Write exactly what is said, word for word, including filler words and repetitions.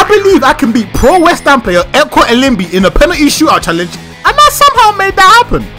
believe I can beat pro West Ham player Ekwah in a penalty shootout challenge, and I somehow made that happen.